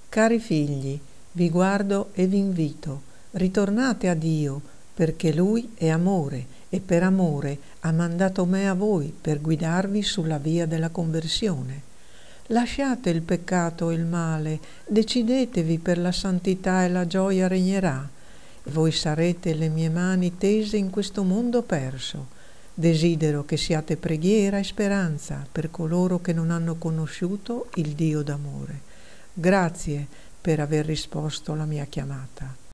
Cari figli, vi guardo e vi invito, ritornate a Dio, perché Lui è amore e per amore ha mandato me a voi per guidarvi sulla via della conversione. Lasciate il peccato e il male, decidetevi per la santità e la gioia regnerà. Voi sarete le mie mani tese in questo mondo perso. Desidero che siate preghiera e speranza per coloro che non hanno conosciuto il Dio d'amore. Grazie per aver risposto alla mia chiamata.